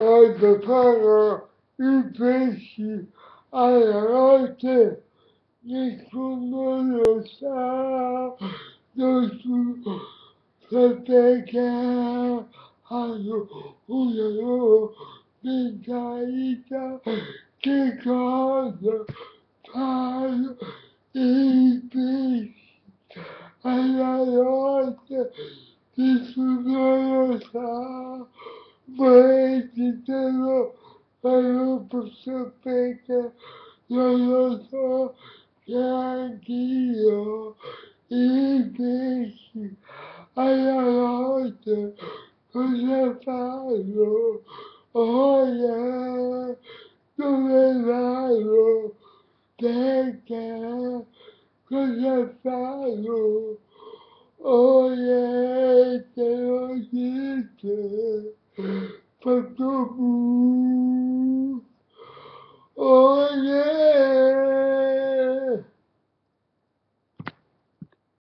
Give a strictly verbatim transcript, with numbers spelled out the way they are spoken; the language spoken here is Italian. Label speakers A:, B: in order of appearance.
A: quando fanno i pesci alla notte nessuno lo sa, non so so perché hanno una loro mentalità, che cosa fanno i pesci alla notte, nessuno lo sa, volete dirlo, ma non posso perché non lo so neanch'io, i pesci alla notte cosa fanno? Oh yeah, dove vanno? Perché? Cosa fanno? Oh yeah, te lo dice, fatto bu.